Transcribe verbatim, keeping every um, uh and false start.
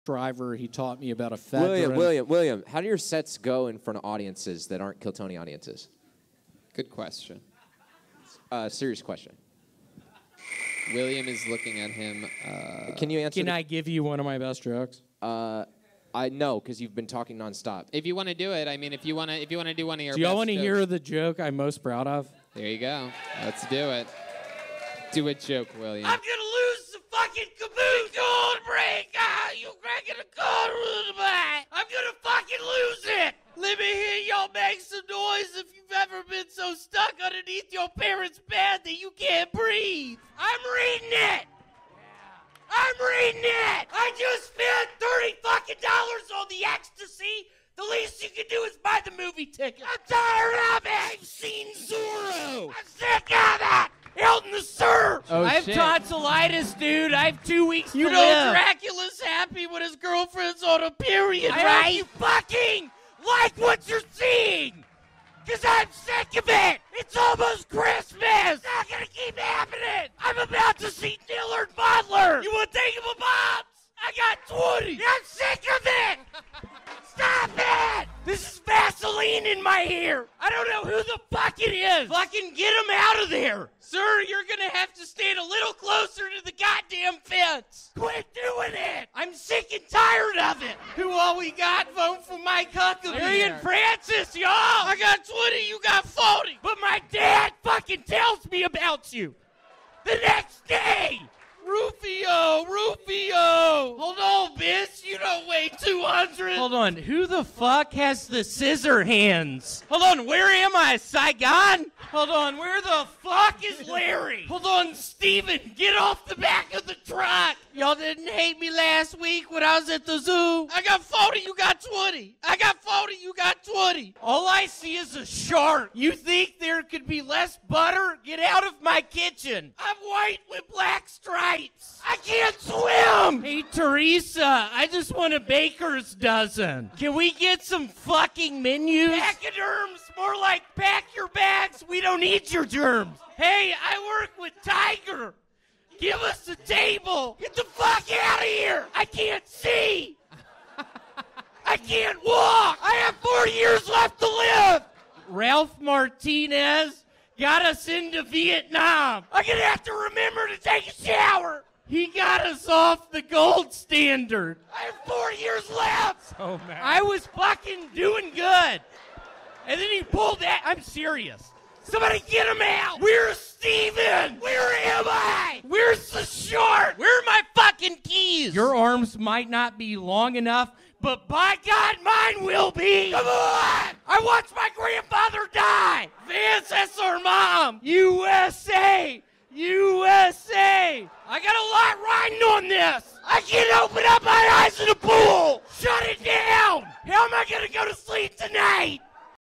driver. He taught me about a fat William, William, William, how do your sets go in front of audiences that aren't Kill Tony audiences? Good question. Uh, serious question. William is looking at him. Uh, Can you answer? Can the, I give you one of my best jokes? Uh, I know because you've been talking nonstop. if you want to do it, I mean, if you want to, if you want to do one of your. Do y'all want to hear the joke I'm most proud of? There you go. Let's do it. Do a joke, William. I'm gonna lose the fucking caboose. Gold break. Ah, you cracking a code with the back. I'm gonna fucking lose it. Let me hear y'all make some noise if you've ever been so stuck underneath your parents' bed that you can't breathe. I'm reading it. I'm reading it. I just spent thirty fucking dollars on the ecstasy. The least you can do is buy the movie ticket. I'm tired of it. I've seen Zorro. I'm sick of it. Out in the surf. Oh, I have shit. tonsillitis, dude. I have two weeks You to know live. Dracula's happy when his girlfriend's on a period, I right? You fucking like what you're seeing. Because I'm sick of it. It's almost Christmas. It's not going to keep happening. I'm about to see Dillard Butler. You want to take him a bombs? I got twenty. I'm sick of it. Stop it! This is Vaseline in my hair. I don't know who the fuck it is. Fucking get him out of there. Sir, you're gonna have to stand a little closer to the goddamn fence. Quit doing it. I'm sick and tired of it. Who all we got? Vote for Mike Huckabee. Marion Francis, y'all. I got twenty, you got forty. But my dad fucking tells me about you. The next day. Rufio, Rufio! Hold on, bitch. You don't weigh two hundred. Hold on. Who the fuck has the scissor hands? Hold on. Where am I? Saigon? Hold on. Where the fuck is Larry? Hold on, Steven. Get off the back of the truck. Y'all didn't hate me last week when I was at the zoo. I got forty. You got twenty. I got forty. You got twenty. All I see is a shark. You think there could be less butter? Get out of my kitchen. I'm white with black stripes. I can't swim! Hey, Teresa, I just want a baker's dozen. Can we get some fucking menus? Pachyderms, more like pack your bags. We don't need your germs. Hey, I work with Tiger. Give us a table. Get the fuck out of here. I can't see. I can't walk. I have four years left to live. Ralph Martinez got us into Vietnam. I'm gonna have to remember to take a shower. He got us off the gold standard. I have four years left. Oh, man. I was fucking doing good. And then he pulled that. I'm serious. Somebody get him out. Where's Steven? Where am I? Where's the shark? Where are my fucking keys? Your arms might not be long enough, but by God, mine will be. Come on! I watched my grandfather die. Vance, that's our mom. U S A! U S A! I got a lot riding on this. I can't open up my eyes in the pool. Shut it down. How am I going to go to sleep tonight?